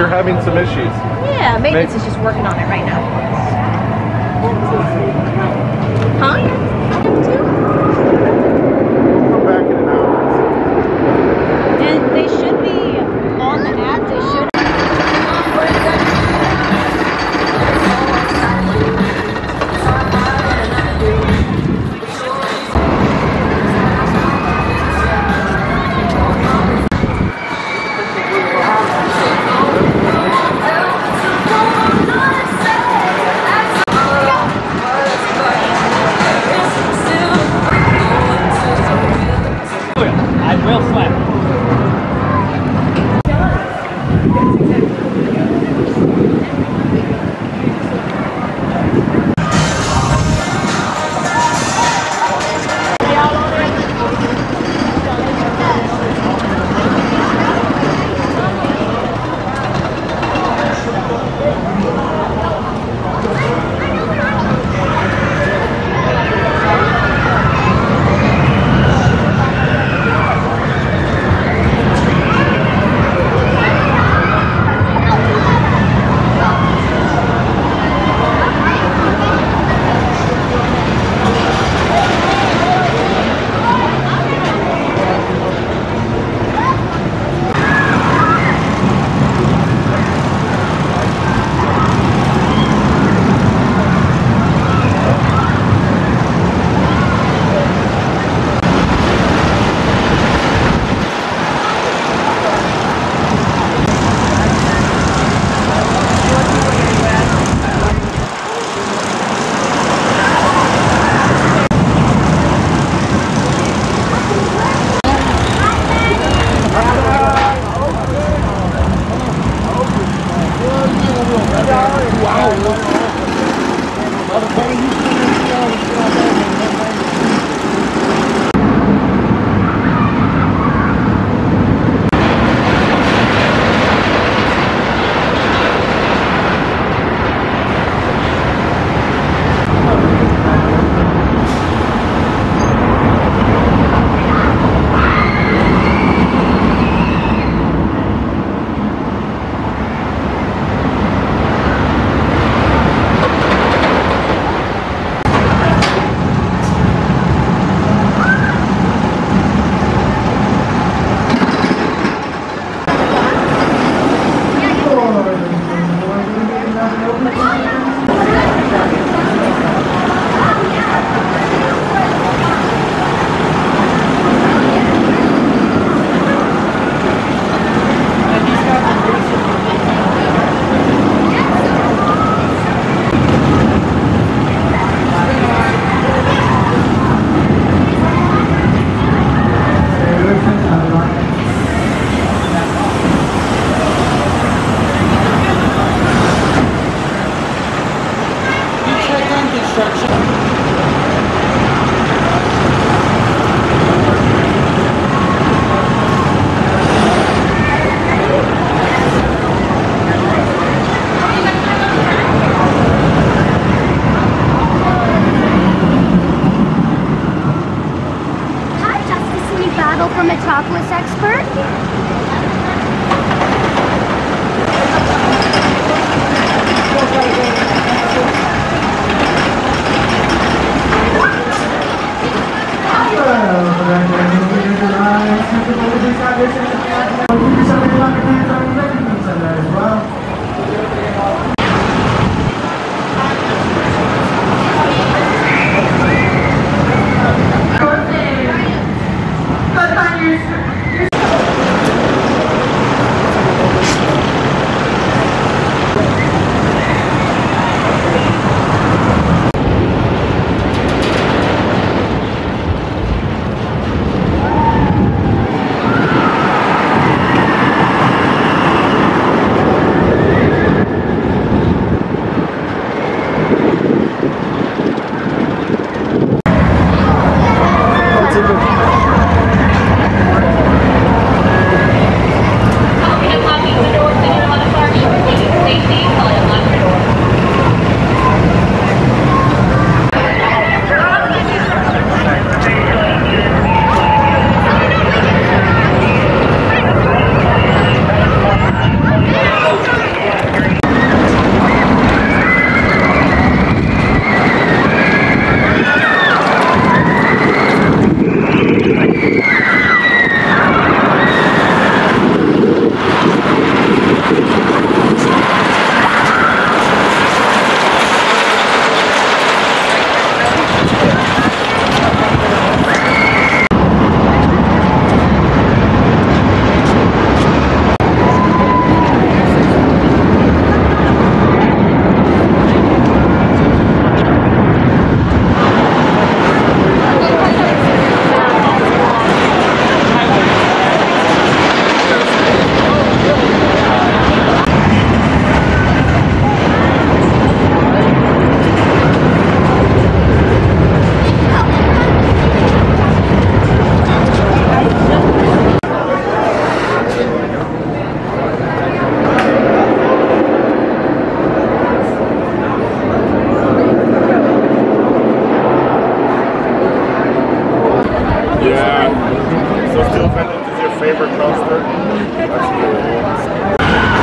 you're having some issues. Yeah, maintenance is just working on it right now. Huh? We'll come back in an hour. And they should be on the app. They should. I will slap. From a topless expert? Yeah. So steel vintage is your favorite coaster? That's cool.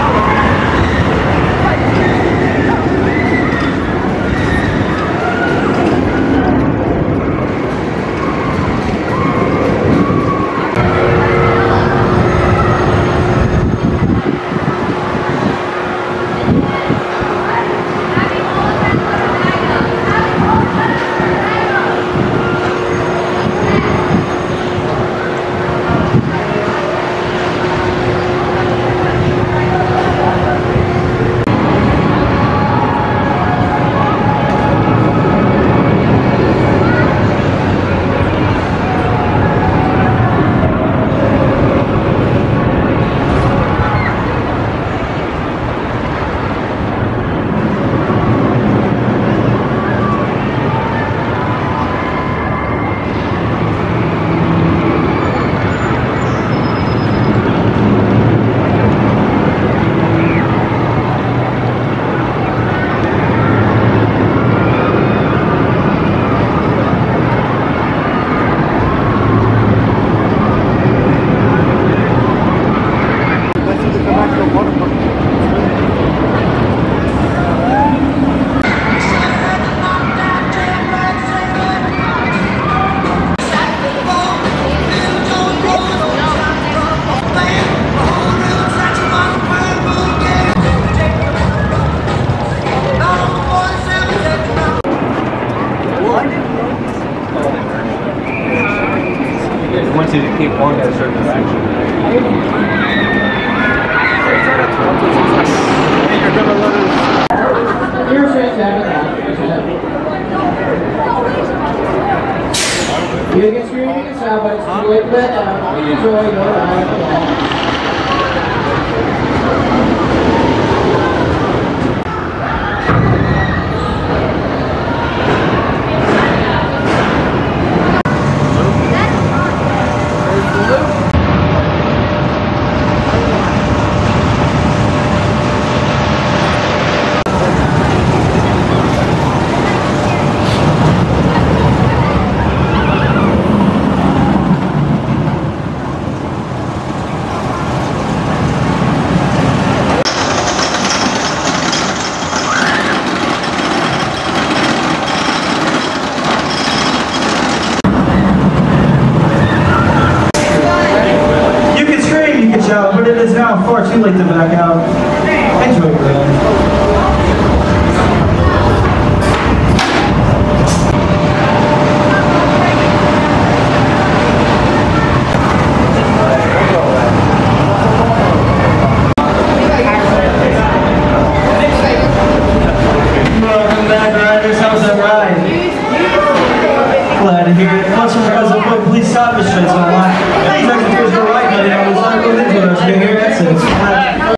Once you keep going in a certain direction. You're gonna let it. You're fantastic. You can scream, you can shout, but it's too late to let down. Enjoy your ride. But it is now far too late to back out. Enjoy your ride. Welcome back, riders. How's that ride? Glad to hear it. Much because of what police stoppage sheds online. These executors go right, buddy. I was not going into it. I was going to hear accidents.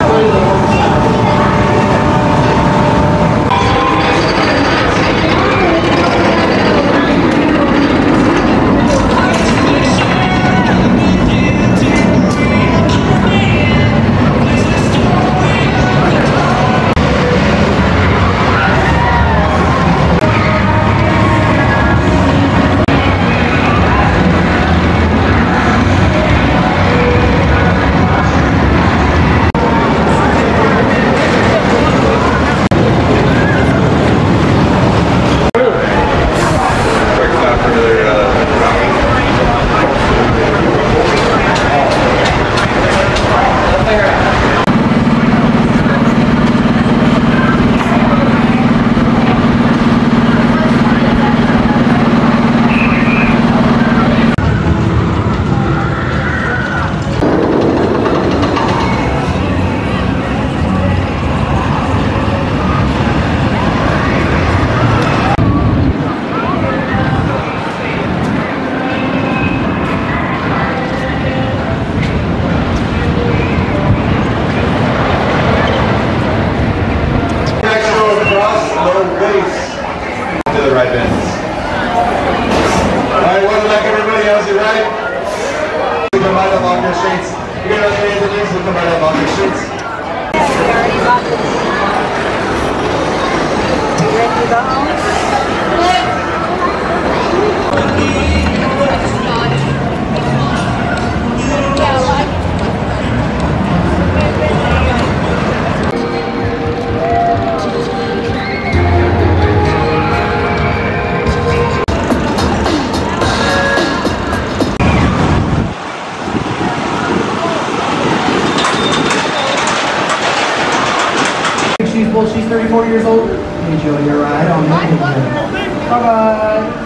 34 years old. Enjoy your ride on the Bye-bye.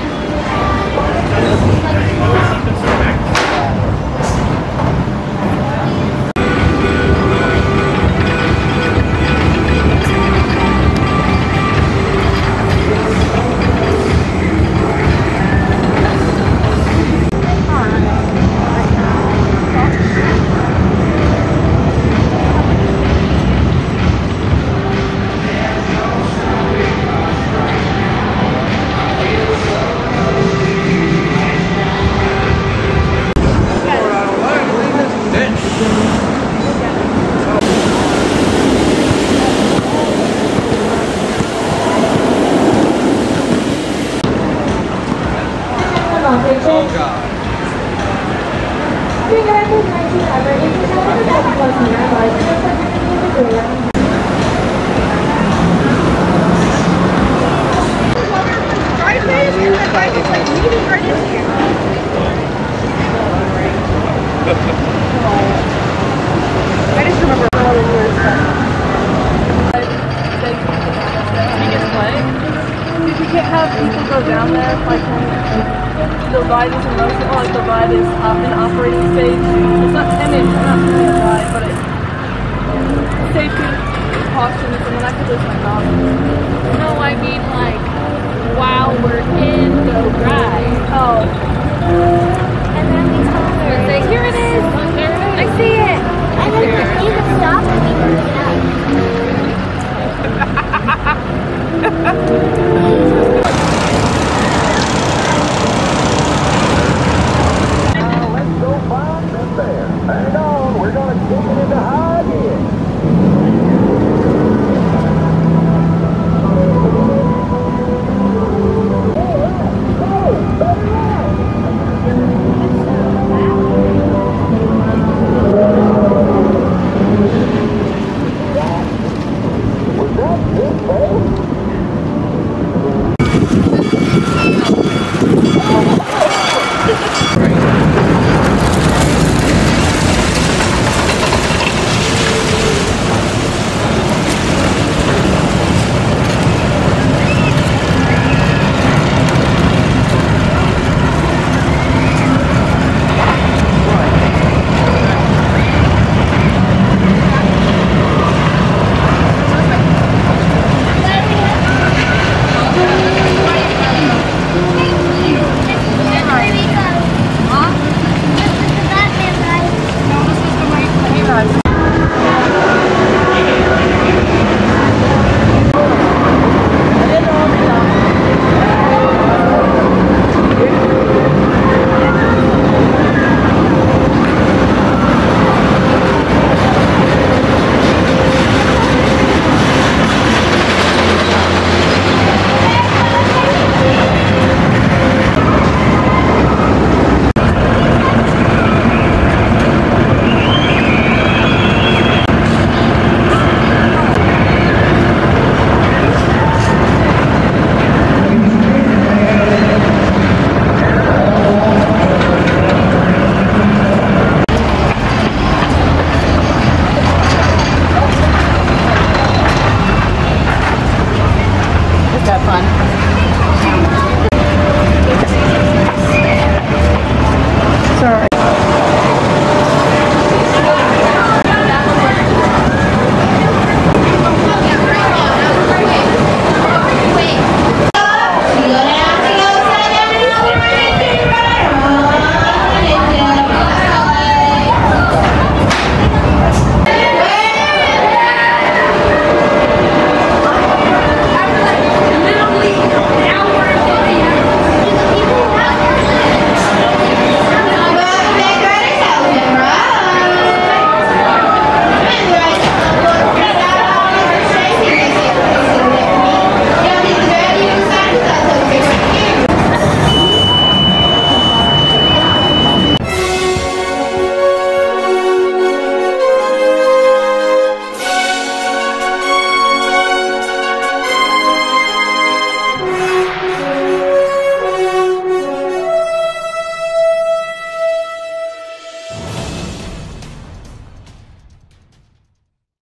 Oh God. I just remember all the words. You can't have people go down there like the ride is emotional, like the ride is an operating stage. It's not timid, it's not timid ride, but it's safety precautions, and then I could lose my dog. No, I mean like while we're in